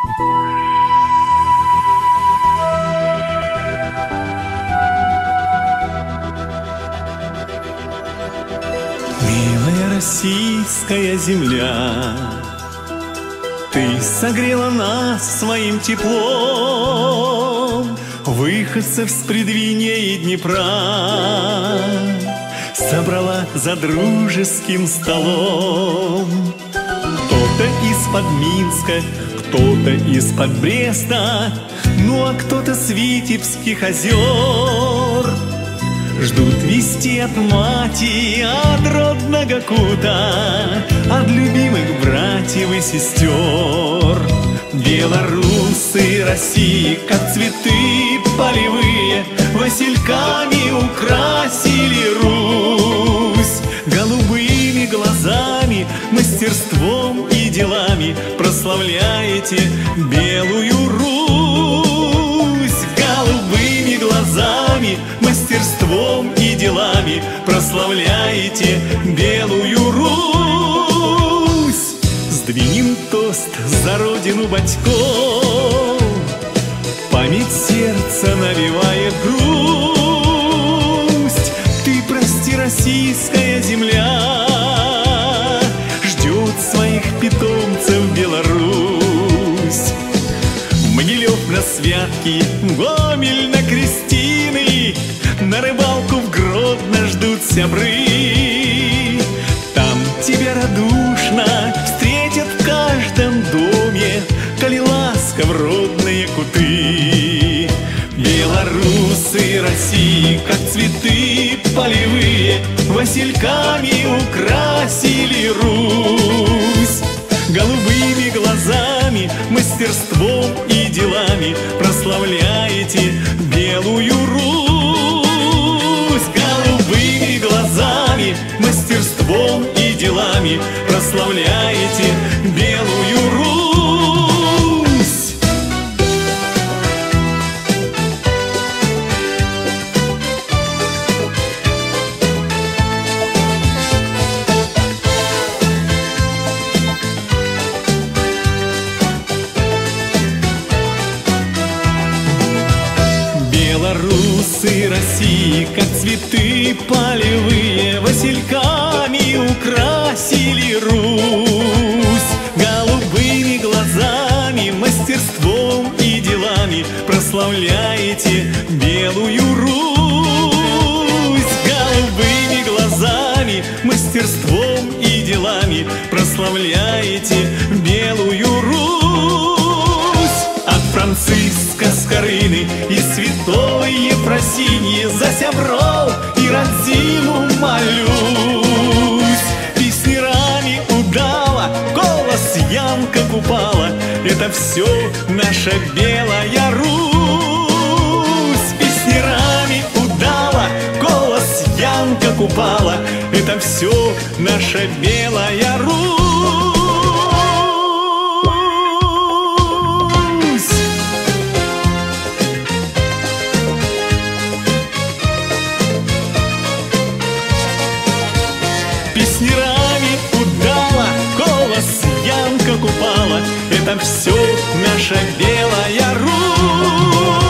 Милая российская земля, ты согрела нас своим теплом, выходцев с предвинья и Днепра собрала за дружеским столом. Кто-то из-под Минска, кто-то из-под Бреста, ну а кто-то с Витебских озер. Ждут вести от мати, от родного кута, от любимых братьев и сестер. Белорусы России, как цветы полевые, васильками украсили Русь. Голубыми глазами, мастерством и делами прославляете белую Русь. Голубыми глазами, мастерством и делами прославляете белую Русь. Сдвинем тост за родину батьков, память сердца навевая грусть. Ты прости, российская земля ждет своих питомцев Беларусь. Могилев на Святки, Гомель на Крестины, на рыбалку в Гродно ждут сябры. Там тебя радушно встретят в каждом доме, коли ласка в родные куты. Белорусы России, как цветы полевые, васильками украсили Русь. Голубыми глазами, мастерством и делами прославляете белую Русь. Голубыми глазами, мастерством и делами прославляете белую Русь. Белорусы России, как цветы полевые, васильками украсили Русь. Голубыми глазами, мастерством и делами прославляете белую Русь. Голубыми глазами, мастерством и делами прославляете белую Русь. От Франциска Скорыны и святой Ефросиньи за сябров и родзину молюсь. Песнярами удала, голос Янка Купала, это все наша белая Русь. Песнярами удала, голос Янка Купала, это все наша белая Русь. Песнярами удала, голос Янка Купала, это все наша белая Русь.